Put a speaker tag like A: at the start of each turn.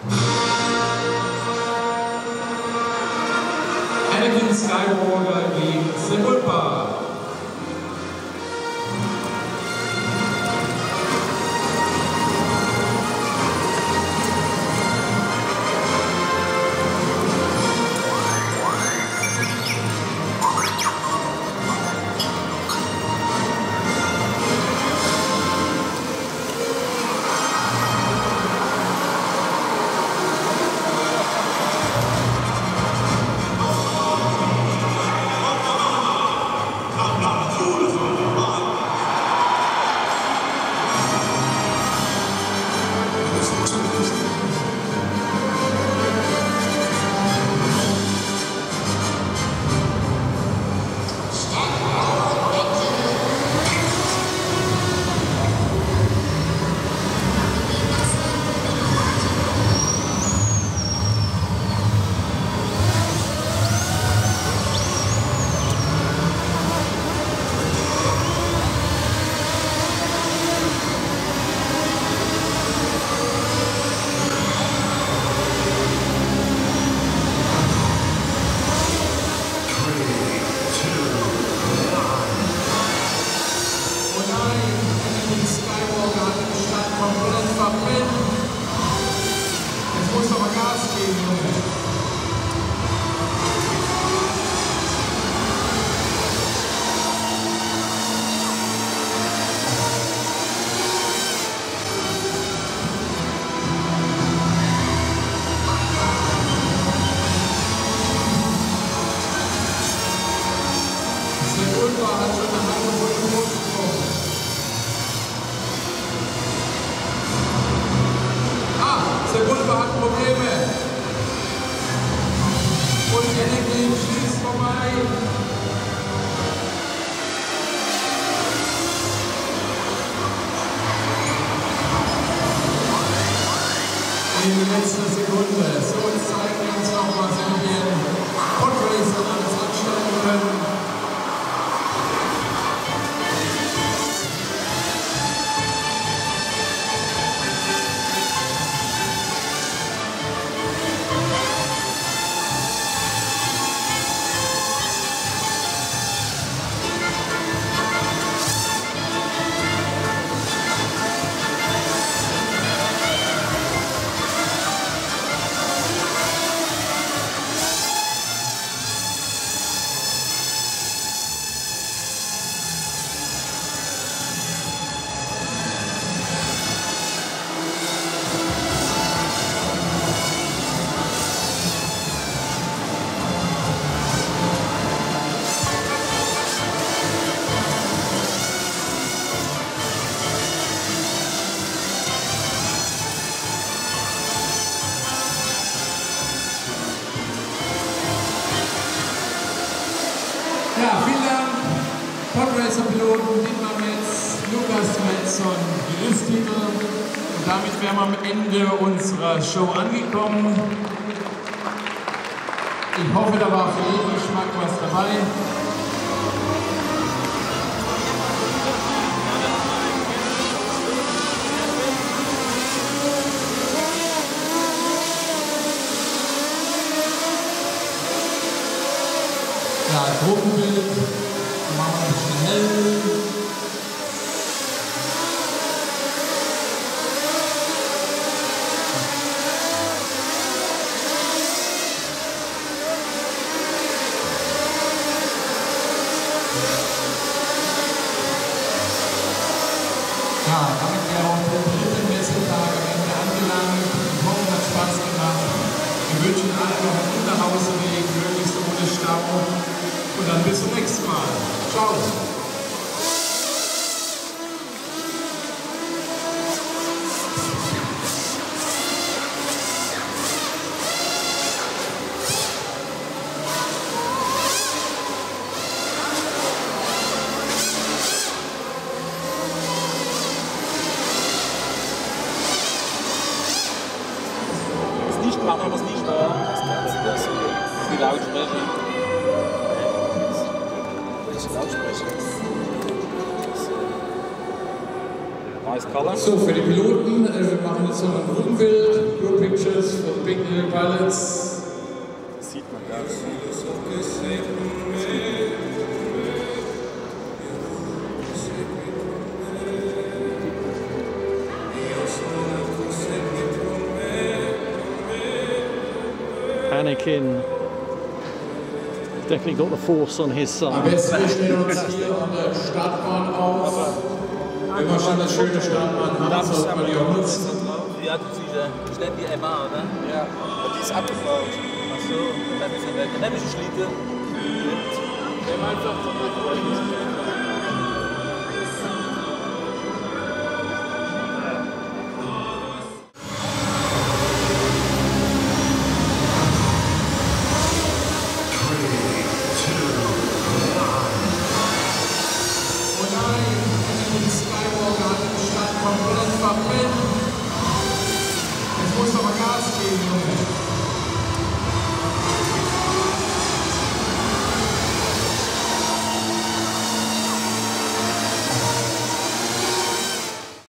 A: Anakin Skywalker gegen Sebulba. Sebulba hat Probleme. Und Anakin schießt vorbei. In letzter Sekunde. So, jetzt zeigen wir uns noch, was wir mit den Podracern alles anstellen können. Ja, vielen Dank, Podracer-Piloten Dietmar, Lukas und Titel. Und damit wären wir am Ende unserer Show angekommen. Ich hoffe, da war für jeden Geschmack was dabei. Ja, Gruppenbild, machen wir ein bisschen hell. Ja, damit wäre auch der dritte Messetag am Ende angelangt. Ich hoffe, es hat Spaß gemacht. Wir wünschen allen noch einen guten Nachhauseweg, möglichst ohne Stau. Und dann bis zum nächsten Mal. Ciao.
B: Das nicht machen, was nicht war. Die Lautsprecher. So, für die Piloten, wir machen jetzt noch ein Gruppenbild, Group Pictures.
A: Pellets.
B: Das sieht man gar nicht.
C: Anakin definitely got the force on his
A: Am
C: side.
A: besten wir stellen uns hier an der Startbahn auf. Wenn man schon eine schöne Startbahn hat, sollte man die auch nutzen.
D: Ja, das ist die MA, oder?
B: Ja, aber die ist abgebaut.
D: Ach so, dann ist er weg. Dann ist er Schlitte.
B: Wir haben einfach
A: Jetzt muss aber Gas geben, Junge.